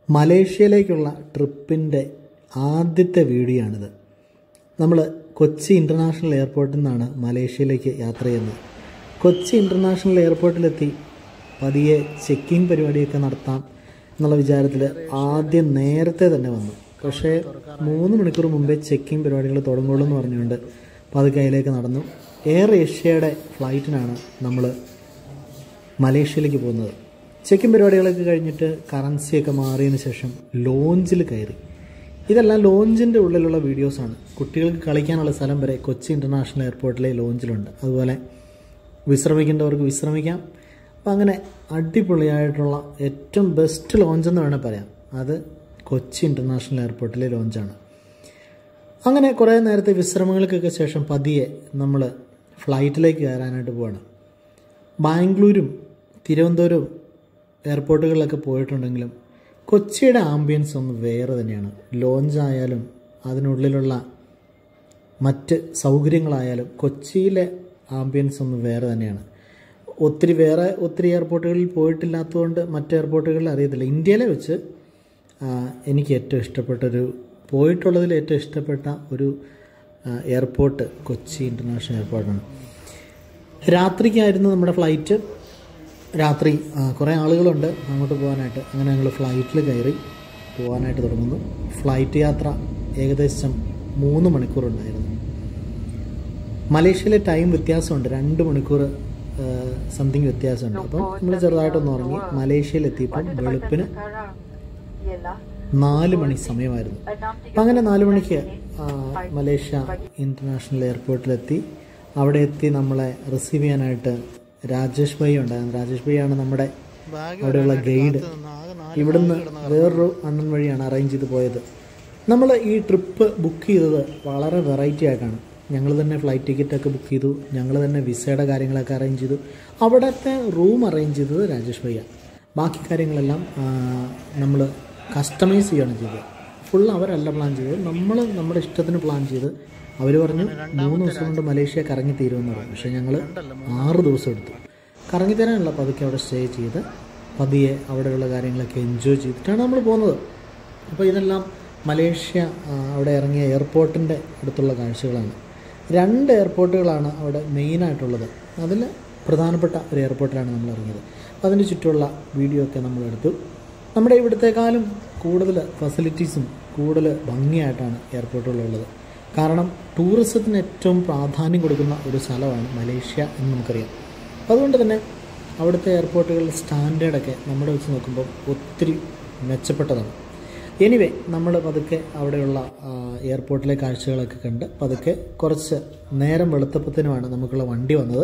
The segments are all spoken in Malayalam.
മലേഷ്യയിലേക്കുള്ള ട്രിപ്പിൻ്റെ ആദ്യത്തെ വീഡിയോ ആണിത്. നമ്മൾ കൊച്ചി ഇൻ്റർനാഷണൽ എയർപോർട്ടിൽ നിന്നാണ് മലേഷ്യയിലേക്ക് യാത്ര ചെയ്യുന്നത്. കൊച്ചി ഇൻ്റർനാഷണൽ എയർപോർട്ടിലെത്തി പതിയെ ചെക്കിങ് പരിപാടിയൊക്കെ നടത്താം എന്നുള്ള വിചാരത്തിൽ ആദ്യം നേരത്തെ തന്നെ വന്നു. പക്ഷേ 3 മണിക്കൂർ മുമ്പേ ചെക്കിങ് പരിപാടികൾ തുടങ്ങുള്ളൂ എന്ന് പറഞ്ഞുകൊണ്ട് പതുക്കെ അതിലേക്ക് നടന്നു. എയർ ഏഷ്യയുടെ ഫ്ലൈറ്റിനാണ് നമ്മൾ മലേഷ്യയിലേക്ക് പോകുന്നത്. ചെക്കിങ് പരിപാടികളൊക്കെ കഴിഞ്ഞിട്ട് കറൻസിയൊക്കെ മാറിയതിന് ശേഷം ലോഞ്ചിൽ കയറി. ഇതെല്ലാം ലോഞ്ചിൻ്റെ ഉള്ളിലുള്ള വീഡിയോസാണ്. കുട്ടികൾക്ക് കളിക്കാനുള്ള സ്ഥലം വരെ കൊച്ചി ഇൻ്റർനാഷണൽ എയർപോർട്ടിലെ ലോഞ്ചിലുണ്ട്. അതുപോലെ വിശ്രമിക്കേണ്ടവർക്ക് വിശ്രമിക്കാം. അപ്പം അങ്ങനെ അടിപൊളിയായിട്ടുള്ള ഏറ്റവും ബെസ്റ്റ് ലോഞ്ചെന്ന് വേണേൽ പറയാം. അത് കൊച്ചി ഇൻ്റർനാഷണൽ എയർപോർട്ടിലെ ലോഞ്ചാണ്. അങ്ങനെ കുറേ നേരത്തെ വിശ്രമങ്ങൾക്കൊക്കെ ശേഷം പതിയെ നമ്മൾ ഫ്ലൈറ്റിലേക്ക് കയറാനായിട്ട് പോവാണ്. ബാംഗ്ലൂരും തിരുവനന്തപുരവും എയർപോർട്ടുകളിലൊക്കെ പോയിട്ടുണ്ടെങ്കിലും കൊച്ചിയുടെ ആംബിയൻസ് ഒന്ന് വേറെ തന്നെയാണ്. ലോഞ്ചായാലും അതിനുള്ളിലുള്ള മറ്റ് സൗകര്യങ്ങളായാലും കൊച്ചിയിലെ ആംബിയൻസ് ഒന്ന് വേറെ തന്നെയാണ്. ഒത്തിരി എയർപോർട്ടുകളിൽ പോയിട്ടില്ലാത്തതുകൊണ്ട് മറ്റ് എയർപോർട്ടുകളിൽ അറിയത്തില്ല. ഇന്ത്യയിലെ വെച്ച് എനിക്ക് ഏറ്റവും പോയിട്ടുള്ളതിൽ ഏറ്റവും ഇഷ്ടപ്പെട്ട ഒരു എയർപോർട്ട് കൊച്ചി ഇൻ്റർനാഷണൽ എയർപോർട്ടാണ്. രാത്രിക്കായിരുന്നു നമ്മുടെ ഫ്ലൈറ്റ്. രാത്രി കുറേ ആളുകളുണ്ട് അങ്ങോട്ട് പോകാനായിട്ട്. അങ്ങനെ ഞങ്ങൾ ഫ്ലൈറ്റിൽ കയറി പോകാനായിട്ട് തുടങ്ങുന്നു. ഫ്ലൈറ്റ് യാത്ര ഏകദേശം 3 മണിക്കൂറുണ്ടായിരുന്നു. മലേഷ്യയിലെ ടൈം വ്യത്യാസമുണ്ട്, 2 മണിക്കൂർ സംതിങ് വ്യത്യാസമുണ്ട്. അപ്പം നമ്മൾ ചെറുതായിട്ടൊന്ന് ഉറങ്ങി. മലേഷ്യയിലെത്തിയപ്പം വെളുപ്പിന് 4 മണി സമയമായിരുന്നു. അപ്പം അങ്ങനെ 4 മണിക്ക് മലേഷ്യ ഇൻ്റർനാഷണൽ എയർപോർട്ടിലെത്തി. അവിടെ എത്തി നമ്മളെ റിസീവ് ചെയ്യാനായിട്ട് രാജേഷ് ഭായി ഉണ്ടായിരുന്നു. രാജേഷ് ഭായിയാണ് നമ്മുടെ അവിടെയുള്ള ഗൈഡ്. ഇവിടുന്ന് വേറൊരു അണ്ണൻ വഴിയാണ് അറേഞ്ച് ചെയ്ത് പോയത്. നമ്മൾ ഈ ട്രിപ്പ് ബുക്ക് ചെയ്തത് വളരെ വെറൈറ്റി ആയിട്ടാണ്. ഞങ്ങൾ തന്നെ ഫ്ലൈറ്റ് ടിക്കറ്റൊക്കെ ബുക്ക് ചെയ്തു. ഞങ്ങൾ തന്നെ വിസയുടെ കാര്യങ്ങളൊക്കെ അറേഞ്ച് ചെയ്തു. അവിടുത്തെ റൂം അറേഞ്ച് ചെയ്തത് രാജേഷ് ഭായിയാണ്. ബാക്കി കാര്യങ്ങളെല്ലാം നമ്മൾ കസ്റ്റമൈസ് ചെയ്യുകയാണ് ചെയ്തത്. ഫുൾ അവരല്ല പ്ലാൻ ചെയ്തത്, നമ്മൾ നമ്മുടെ ഇഷ്ടത്തിന് പ്ലാൻ ചെയ്ത്. അവർ പറഞ്ഞു 3 ദിവസം കൊണ്ട് മലേഷ്യ കറങ്ങി തീരുമെന്ന് പറഞ്ഞു. പക്ഷേ ഞങ്ങൾ 6 ദിവസം എടുത്തു കറങ്ങിത്തരാനുള്ള. പതുക്കെ അവിടെ സ്റ്റേ ചെയ്ത് പതിയെ അവിടെയുള്ള കാര്യങ്ങളൊക്കെ എൻജോയ് ചെയ്തിട്ടാണ് നമ്മൾ പോകുന്നത്. അപ്പോൾ ഇതെല്ലാം മലേഷ്യ അവിടെ ഇറങ്ങിയ എയർപോർട്ടിൻ്റെ അടുത്തുള്ള കാഴ്ചകളാണ്. 2 എയർപോർട്ടുകളാണ് അവിടെ മെയിനായിട്ടുള്ളത്. അതിൽ പ്രധാനപ്പെട്ട ഒരു എയർപോർട്ടിലാണ് നമ്മൾ ഇറങ്ങിയത്. അതിന് ചുറ്റുമുള്ള വീഡിയോ ഒക്കെ നമ്മളെടുത്തു. നമ്മുടെ ഇവിടത്തെക്കാളും കൂടുതൽ ഫെസിലിറ്റീസും കൂടുതൽ ഭംഗിയായിട്ടാണ് എയർപോർട്ടുകളുള്ളത്. കാരണം ടൂറിസത്തിന് ഏറ്റവും പ്രാധാന്യം കൊടുക്കുന്ന ഒരു സ്ഥലമാണ് മലേഷ്യ എന്ന് നമുക്കറിയാം. അതുകൊണ്ട് തന്നെ അവിടുത്തെ എയർപോർട്ടുകളുടെ സ്റ്റാൻഡേർഡൊക്കെ നമ്മുടെ വെച്ച് നോക്കുമ്പോൾ ഒത്തിരി മെച്ചപ്പെട്ടതാണ്. എനിവേ നമ്മൾ പതുക്കെ അവിടെയുള്ള എയർപോർട്ടിലെ കാഴ്ചകളൊക്കെ കണ്ട് പതുക്കെ കുറച്ച് നേരം വെളുത്തപ്പത്തിനുമാണ് നമുക്കുള്ള വണ്ടി വന്നത്.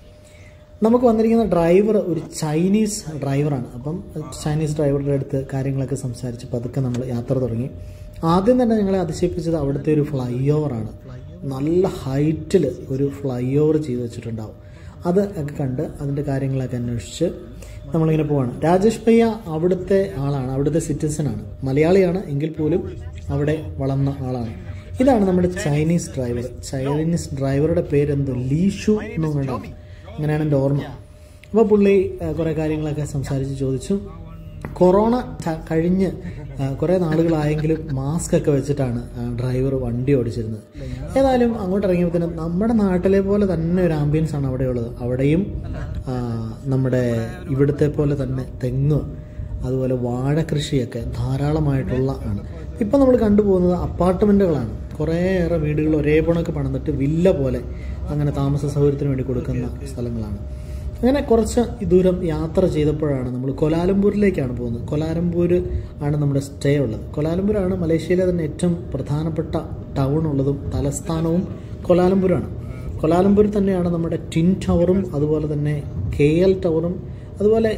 നമുക്ക് വന്നിരിക്കുന്ന ഡ്രൈവർ ഒരു ചൈനീസ് ഡ്രൈവറാണ്. അപ്പം ചൈനീസ് ഡ്രൈവറുടെ അടുത്ത് കാര്യങ്ങളൊക്കെ സംസാരിച്ച് പതുക്കെ നമ്മൾ യാത്ര തുടങ്ങി. ആദ്യം തന്നെ ഞങ്ങളെ അതിശയിപ്പിച്ചത് അവിടുത്തെ ഒരു ഫ്ലൈ ഓവറാണ്. നല്ല ഹൈറ്റിൽ ഒരു ഫ്ലൈ ഓവർ ചെയ്ത് വെച്ചിട്ടുണ്ടാവും. അത് ഒക്കെ കണ്ട് അതിൻ്റെ കാര്യങ്ങളൊക്കെ അന്വേഷിച്ച് നമ്മളിങ്ങനെ പോവാണ്. രാജേഷ് ഭയ്യ അവിടുത്തെ ആളാണ്, അവിടുത്തെ സിറ്റിസനാണ്, മലയാളിയാണ് എങ്കിൽ പോലും അവിടെ വളർന്ന ആളാണ്. ഇതാണ് നമ്മുടെ ചൈനീസ് ഡ്രൈവർ. ചൈനീസ് ഡ്രൈവറുടെ പേരെന്തോ ലീഷു എന്നും കണ്ടാണ്, അങ്ങനെയാണ് എൻ്റെ ഓർമ്മ. അപ്പോൾ പുള്ളി കുറേ കാര്യങ്ങളൊക്കെ സംസാരിച്ച് ചോദിച്ചു. കൊറോണ കഴിഞ്ഞ് കുറേ നാളുകളായെങ്കിലും മാസ്ക് ഒക്കെ വെച്ചിട്ടാണ് ഡ്രൈവർ വണ്ടി ഓടിച്ചിരുന്നത്. ഏതായാലും അങ്ങോട്ട് ഇറങ്ങിയപ്പോഴത്തേനും നമ്മുടെ നാട്ടിലെ പോലെ തന്നെ ഒരു ആംബിയൻസ് ആണ് അവിടെയുള്ളത്. അവിടെയും നമ്മുടെ ഇവിടുത്തെ പോലെ തന്നെ തെങ്ങ് അതുപോലെ വാഴക്കൃഷിയൊക്കെ ധാരാളമായിട്ടുള്ള ആണ്. ഇപ്പം നമ്മൾ കണ്ടുപോകുന്നത് അപ്പാർട്ട്മെൻറ്റുകളാണ്. കുറേയേറെ വീടുകൾ ഒരേ പോണൊക്കെ പണിതിട്ട് വില്ല പോലെ അങ്ങനെ താമസ സൗകര്യത്തിന് വേണ്ടി കൊടുക്കുന്ന സ്ഥലങ്ങളാണ്. അങ്ങനെ കുറച്ച് ദൂരം യാത്ര ചെയ്തപ്പോഴാണ് നമ്മൾ കോലാലംപൂരിലേക്കാണ് പോകുന്നത്. കോലാലംപൂർ ആണ് നമ്മുടെ സ്റ്റേ ഉള്ളത്. കോലാലംപൂരാണ് മലേഷ്യയിലെ തന്നെ ഏറ്റവും പ്രധാനപ്പെട്ട ടൗൺ ഉള്ളതും തലസ്ഥാനവും കോലാലംപൂരാണ്. കോലാലംപൂർ തന്നെയാണ് നമ്മുടെ ട്വിൻ ടവറും അതുപോലെ തന്നെ KL ടവറും അതുപോലെ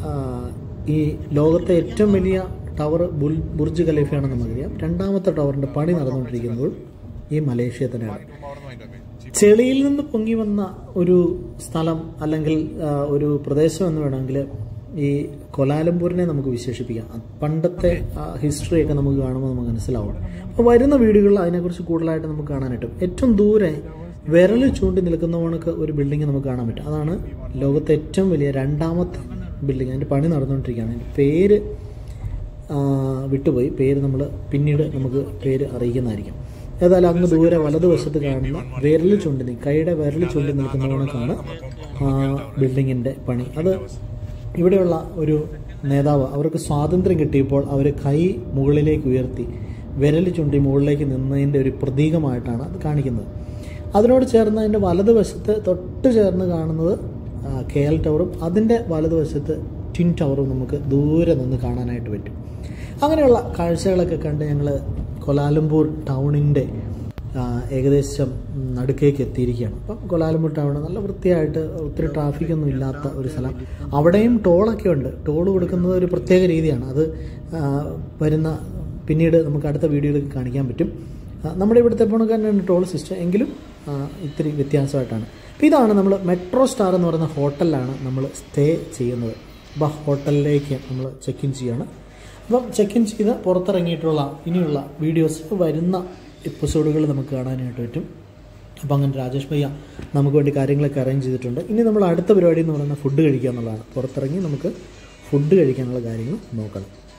ഈ ലോകത്തെ ഏറ്റവും വലിയ ടവർ ബുർജ് ഖലീഫയാണെന്ന് നമുക്കറിയാം. 2ാമത്തെ ടവറിൻ്റെ പണി നടന്നുകൊണ്ടിരിക്കുന്നത് ഈ മലേഷ്യ തന്നെയാണ്. ചെളിയിൽ നിന്ന് പൊങ്ങി വന്ന ഒരു സ്ഥലം അല്ലെങ്കിൽ ഒരു പ്രദേശം എന്ന് വേണമെങ്കിൽ ഈ കോലാലംപൂരിനെ നമുക്ക് വിശേഷിപ്പിക്കാം. പണ്ടത്തെ ഹിസ്റ്ററിയൊക്കെ നമുക്ക് കാണുമ്പോൾ നമുക്ക് മനസ്സിലാവും. അപ്പോൾ വരുന്ന വീടുകളിൽ അതിനെക്കുറിച്ച് കൂടുതലായിട്ട് നമുക്ക് കാണാനായിട്ടും ഏറ്റവും ദൂരെ വിരൽ ചൂണ്ടി നിൽക്കുന്ന കണക്ക് ഒരു ബിൽഡിംഗ് നമുക്ക് കാണാൻ പറ്റും. അതാണ് ലോകത്തെ ഏറ്റവും വലിയ 2ാമത്തെ ബിൽഡിംഗ്. അതിൻ്റെ പണി നടന്നുകൊണ്ടിരിക്കുകയാണ്. അതിൻ്റെ പേര് വിട്ടുപോയി, പേര് നമ്മൾ പിന്നീട് നമുക്ക് പേര് അറിയിക്കുന്നതായിരിക്കും. ഏതായാലും അങ്ങ് ദൂരെ വലതുവശത്ത് കാണുന്ന കൈയുടെ വിരൽ ചുണ്ടി നിൽക്കുന്നവണക്കാണ് ബിൽഡിങ്ങിൻ്റെ പണി. അത് ഇവിടെയുള്ള ഒരു നേതാവ് അവർക്ക് സ്വാതന്ത്ര്യം കിട്ടിയപ്പോൾ അവർ കൈ മുകളിലേക്ക് ഉയർത്തി വിരൽ ചുണ്ടി മുകളിലേക്ക് നിന്നതിൻ്റെ ഒരു പ്രതീകമായിട്ടാണ് അത് കാണിക്കുന്നത്. അതിനോട് ചേർന്ന് അതിൻ്റെ വലതുവശത്ത് തൊട്ട് ചേർന്ന് കാണുന്നത് KL ടവറും അതിൻ്റെ വലതുവശത്ത് ട്വിൻ ടവറും നമുക്ക് ദൂരെ നിന്ന് കാണാനായിട്ട് പറ്റും. അങ്ങനെയുള്ള കാഴ്ചകളൊക്കെ കണ്ട് ഞങ്ങൾ കൊലാലംപൂർ ടൗണിൻ്റെ ഏകദേശം നടുക്കേക്ക് എത്തിയിരിക്കുകയാണ്. അപ്പം കൊലാലംപൂർ ടൗൺ നല്ല വൃത്തിയായിട്ട് ഒത്തിരി ട്രാഫിക്കൊന്നും ഇല്ലാത്ത ഒരു സ്ഥലം. അവിടെയും ടോളൊക്കെ ഉണ്ട്. ടോൾ കൊടുക്കുന്നത് ഒരു പ്രത്യേക രീതിയാണ്. അത് പിന്നീട് നമുക്ക് അടുത്ത വീഡിയോയിൽ കാണിക്കാൻ പറ്റും. നമ്മുടെ ഇവിടുത്തെ പോണക്കാരനാണ് ടോൾ സിസ്റ്റം, എങ്കിലും ഇത്തിരി വ്യത്യാസമായിട്ടാണ്. അപ്പോൾ ഇതാണ് നമ്മൾ മെട്രോ സ്റ്റാർ എന്ന് പറയുന്ന ഹോട്ടലിലാണ് നമ്മൾ സ്റ്റേ ചെയ്യുന്നത്. അപ്പോൾ ഹോട്ടലിലേക്ക് നമ്മൾ ചെക്ക് ഇൻ ചെയ്യാണ്. അപ്പം ചെക്ക് ഇൻ ചെയ്ത് പുറത്തിറങ്ങിയിട്ടുള്ള ഇനിയുള്ള വീഡിയോസ് വരുന്ന എപ്പിസോഡുകൾ നമുക്ക് കാണാനായിട്ട് പറ്റും. അപ്പോൾ അങ്ങനെ രാജേഷ് ഭയ്യ നമുക്ക് വേണ്ടി കാര്യങ്ങളൊക്കെ അറേഞ്ച് ചെയ്തിട്ടുണ്ട്. ഇനി നമ്മൾ അടുത്ത പരിപാടി എന്ന് പറയുന്നത് ഫുഡ് കഴിക്കുക എന്നുള്ളതാണ്. പുറത്തിറങ്ങി നമുക്ക് ഫുഡ് കഴിക്കാനുള്ള കാര്യങ്ങൾ നോക്കണം.